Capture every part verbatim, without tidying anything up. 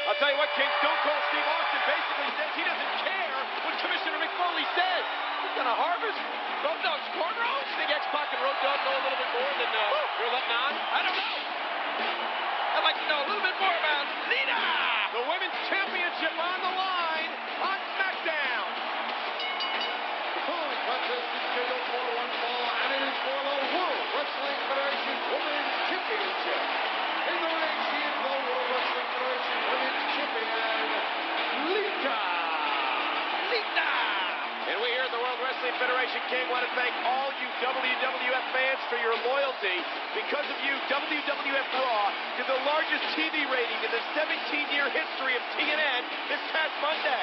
I'll tell you what, King, Stone Cold Steve Austin basically says he doesn't care what Commissioner Mick Foley says. He's gonna harvest Road Dogg's cornrows? Think X-Pac and Road Dogg know a little bit more than uh, you're letting on? I don't know. I'd like to know a little bit more about Lita. The Women's Championship on the line on SmackDown. The following contest is scheduled for one fall, and it is for the World Wrestling Federation Women's Championship. In the ring, she is the World Wrestling Federation Women's Champion, Lita. Lita. And we here at the World Wrestling Federation, King, want to thank all you W W F fans for your loyalty. Because of you, W W F Raw did the largest T V rating in the seventeen-year history of T N N this past Monday.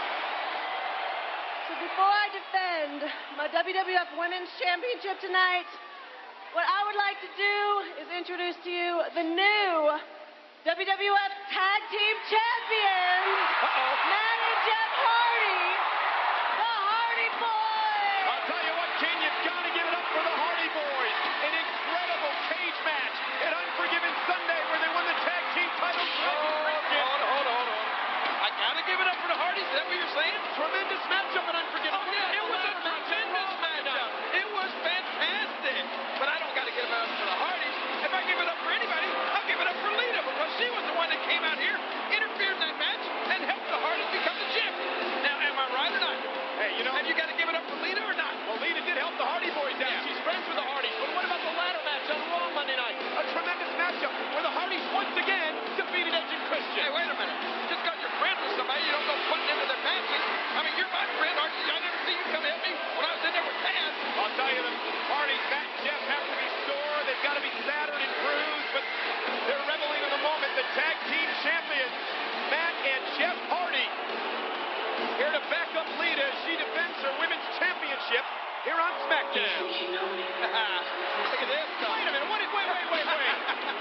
So before I defend my W W F Women's Championship tonight, what I would like to do is introduce to you the new W W F Tag Team Champions, Uh-oh. Matt and Jeff Hardy, the Hardy Boys. I'll tell you what, King, you've got to give it up for the Hardy Boys. An incredible cage match at Unforgiven Sunday where they won the tag team titles. Hold on, hold on, hold on. I gotta give it up for the Hardys. Is that what you're saying? Tremendous matchup at Unforgiven. Oh, yeah, it was a tremendous matchup. It was fantastic. But I don't gotta give it up for the Hardys. If I give it up for anybody, I'll give it up for Lita because she was the one that came out here, interfered in that match, and helped the Hardys become the champ. Now, am I right or not? Hey, you know, Have you got to give it up for Lita or not? well, Lita did help the Hardy Boys out. Yeah. She's friends with the Hardys. But what about the ladder match on Raw Monday night? A tremendous matchup where the Hardys once again defeated Edge and Christian. Hey, wait a minute. Just because you're friends with somebody, you don't go putting into their matches. I mean, you're my friend, aren't you? I never see you come help me when I was in there with Taz. I'll tell you, the Hardys, Matt and Jeff, have to be sore. They've got to be battered and bruised, but they're reveling in the moment. The tag team champions, Matt and Jeff Hardy, here to back up Lita as she defends her women's championship here on SmackDown. Look at this. Wait a minute. What, wait, wait, wait, wait.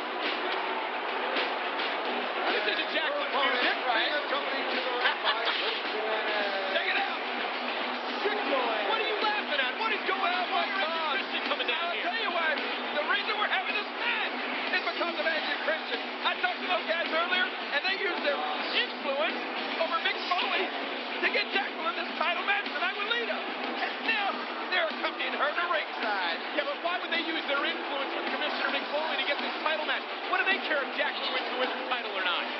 This isn't Jacqueline's music, right? Coming to the ring by Christian and Check it out. What are you laughing at? What is going on? Why are Edge and Christian coming down I'll here? tell you why. The reason we're having this match is because of Edge and Christian. I talked to those guys earlier, and they used their influence over Mick Foley to get Jacqueline this title match tonight with Lita. And now they're accompanying her to ringside. Yeah, but why would they use their influence with Commissioner Mick Foley to get this title match? What do they care if Jacqueline wins the women's title or not?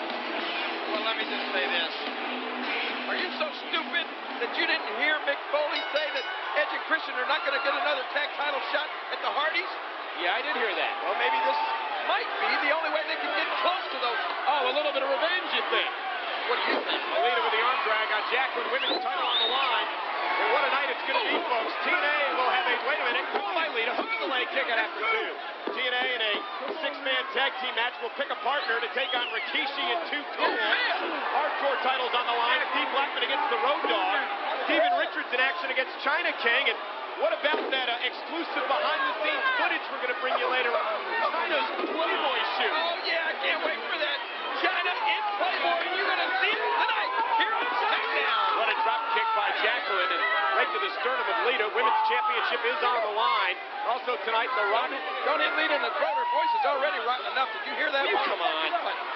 Well, let me just say this. Are you so stupid that you didn't hear Mick Foley say that Edge and Christian are not going to get another tag title shot at the Hardys? Yeah, I did hear that. Well, maybe this might be the only way they can get close to those. Oh, a little bit of revenge, you think? What do you think? Lita with the arm drag on Jacqueline, women's title on the line. And what a night it's going to be, folks. T N A will have a, wait a minute, call by Lita, hook to the leg, kick out after two. T N A in a six-man tag team match will pick a partner to take on Rikishi and Too Cool. Hardcore titles on the line. Steve Blackman against the Road Dogg. Steven Richards in action against China King. And what about that uh, exclusive behind-the-scenes footage we're going to bring you later? China's Playboy shoot. Oh, yeah, I can't wait for that. China in Playboy, and you're going to see it tonight here on SmackDown. What a drop kick by Jacqueline and right to the sternum of Lita. Women's championship is on the line. Also tonight, The Rock. Don't hit Lita in the throat. Her voice is already rotten enough. Did you hear that? You come on.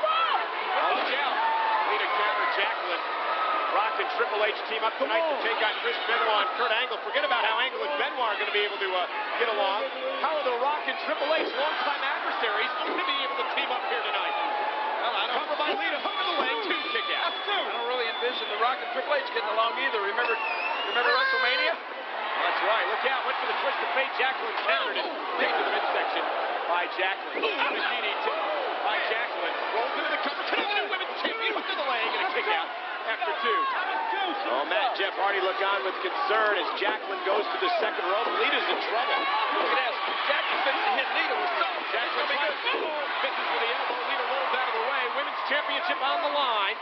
Watch out. Lita counter Jacqueline. Rock and Triple H team up tonight to take on Chris Benoit and Kurt Angle. Forget about how Angle and Benoit are going to be able to uh, get along. How are The Rock and Triple H, longtime adversaries, going to be able to team up here tonight? Well, I don't Cover by Lita, hook of the leg, two kick out. I don't really envision The Rock and Triple H getting along either. Remember, remember WrestleMania? That's right. Look out. Went for the twist of fate. Jacqueline countered it. Kick to the midsection by Jacqueline. D D T by Jacqueline. Rolls into the cover. Tonight, the women's champion. Hook to the leg and a kick out after two. Oh, Matt and Jeff Hardy look on with concern as Jacqueline goes to the second rope. Lita's in trouble. Look at this. Jacqueline finished to hit Lita with something. Jacqueline misses with the elbow. Lita rolls out of the way. Women's championship on the line.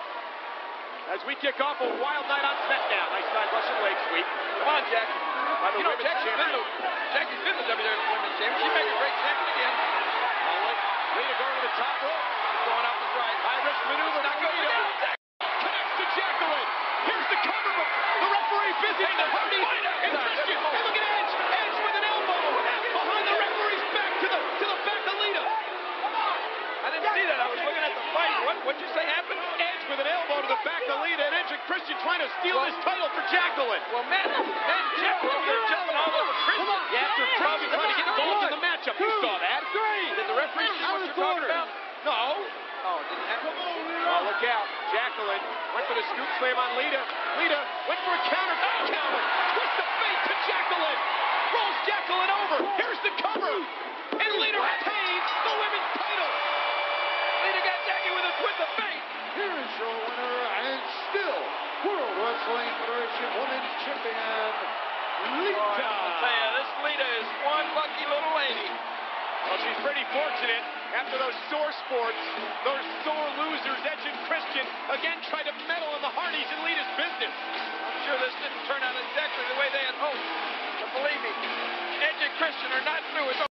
As we kick off a wild night on SmackDown. Nice side Russian leg sweep. Come on, Jack. By the You know, women's Jackie's been champion. the, Jackie's been the W W F Women's Champion. She'd make a great champion again. Lita going to the top rope. Going up and right. High risk maneuver. Not good. Lita connects to Jacqueline. Here's the cover. The referee busy in the Hardy and Christian. And look at Edge. Edge with an elbow behind the referee's back to the to the back of Lita. I didn't see that. I was looking at the fight. What what'd you say happened? to Lita, and Edge and Christian trying to steal Well, this title for Jacqueline. Well, Matt, Matt and Jeff were over there jumping all over Christian. Yeah, after Christian trying to get involved in the matchup. You saw that. Three. Did the referee see what you're talking about? No. Oh, it didn't happen. Oh, look out. Jacqueline went for the scoop slam on Lita. Lita went for a counter. Oh, counter. Twist of fate to Jacqueline. Rolls Jacqueline over. Here's the cover. And Lita retains the women's title. Lita got Jackie with a twist of fate. Here is your winner and still World Wrestling Federation Women's Champion, Lita. Oh, I'll tell you, this Lita is one lucky little lady. Well, she's pretty fortunate after those sore sports, those sore losers, Edge and Christian, again tried to meddle in the Hardys and Lita's business. I'm sure this didn't turn out exactly the way they had hoped. But believe me, Edge and Christian are not through with